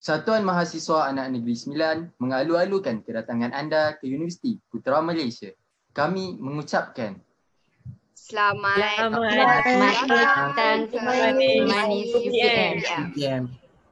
Persatuan Mahasiswa Anak Negeri Sembilan mengalu-alukan kedatangan anda ke Universiti Putra Malaysia. Kami mengucapkan Selamat datang ke Manis UPM. UPM.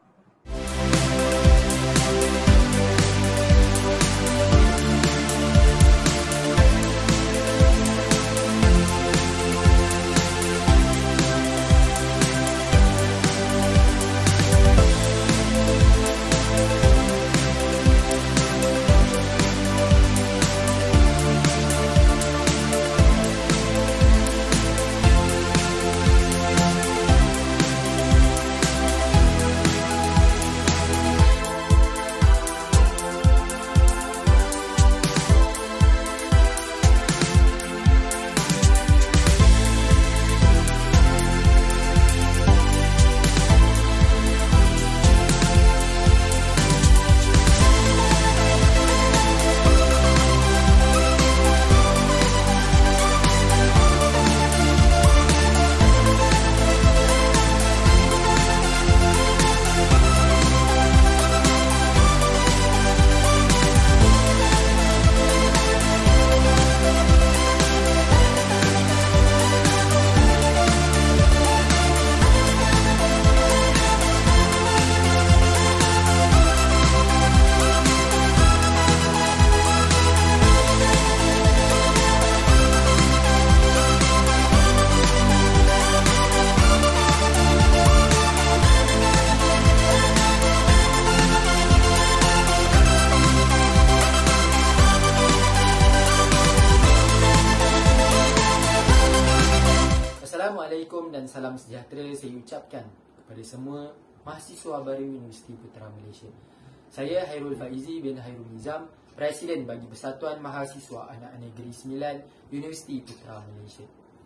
Assalamualaikum dan salam sejahtera saya ucapkan kepada semua mahasiswa baru Universiti Putra Malaysia. Saya Hairul Faizi bin Hairul Nizam, Presiden bagi Persatuan Mahasiswa Anak Negeri Sembilan Universiti Putra Malaysia.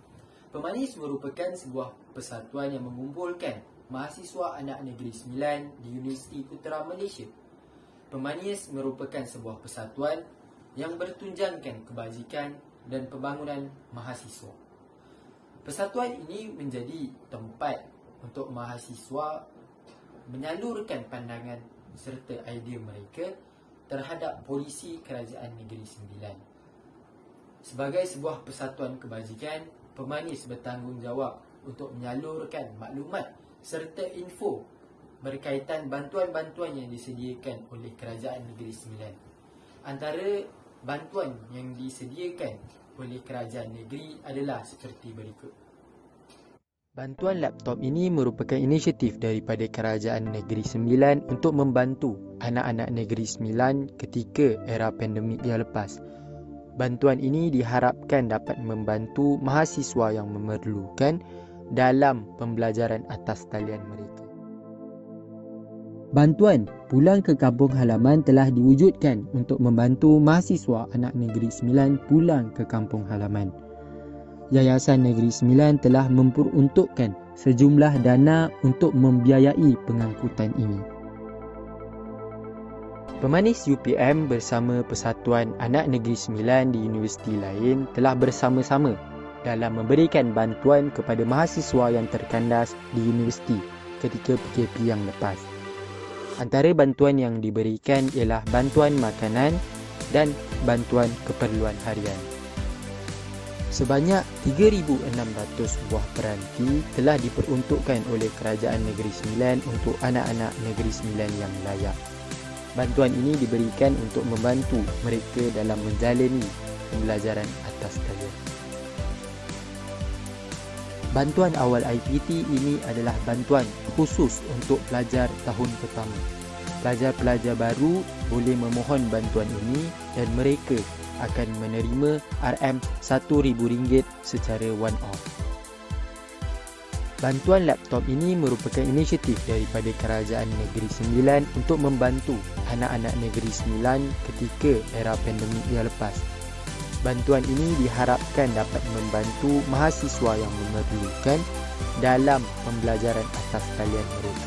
Pemanis merupakan sebuah persatuan yang mengumpulkan mahasiswa Anak Negeri Sembilan di Universiti Putra Malaysia. Pemanis merupakan sebuah persatuan yang bertunjangkan kebajikan dan pembangunan mahasiswa. Persatuan ini menjadi tempat untuk mahasiswa menyalurkan pandangan serta idea mereka terhadap polisi Kerajaan Negeri Sembilan. Sebagai sebuah persatuan kebajikan, pemanis bertanggungjawab untuk menyalurkan maklumat serta info berkaitan bantuan-bantuan yang disediakan oleh Kerajaan Negeri Sembilan. Antara bantuan yang disediakan oleh kerajaan negeri adalah seperti berikut. Bantuan laptop ini merupakan inisiatif daripada Kerajaan Negeri Sembilan untuk membantu anak-anak Negeri Sembilan ketika era pandemik yang lepas. Bantuan ini diharapkan dapat membantu mahasiswa yang memerlukan dalam pembelajaran atas talian mereka. Bantuan pulang ke kampung halaman telah diwujudkan untuk membantu mahasiswa anak Negeri Sembilan pulang ke kampung halaman. Yayasan Negeri Sembilan telah memperuntukkan sejumlah dana untuk membiayai pengangkutan ini. Pemanis UPM bersama Persatuan Anak Negeri Sembilan di universiti lain telah bersama-sama dalam memberikan bantuan kepada mahasiswa yang terkandas di universiti ketika PKP yang lepas. Antara bantuan yang diberikan ialah bantuan makanan dan bantuan keperluan harian. Sebanyak 3,600 buah peranti telah diperuntukkan oleh Kerajaan Negeri Sembilan untuk anak-anak Negeri Sembilan yang layak. Bantuan ini diberikan untuk membantu mereka dalam menjalani pembelajaran atas talian. Bantuan awal IPT ini adalah bantuan khusus untuk pelajar tahun pertama. Pelajar-pelajar baru boleh memohon bantuan ini dan mereka akan menerima RM1,000 secara one-off. Bantuan laptop ini merupakan inisiatif daripada Kerajaan Negeri Sembilan untuk membantu anak-anak Negeri Sembilan ketika era pandemik yang lepas. Bantuan ini diharapkan dapat membantu mahasiswa yang memerlukan dalam pembelajaran atas talian mereka.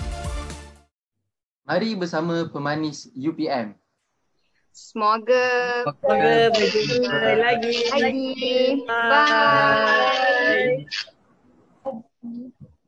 Mari bersama pemanis UPM. Semoga berjumpa lagi. Bye.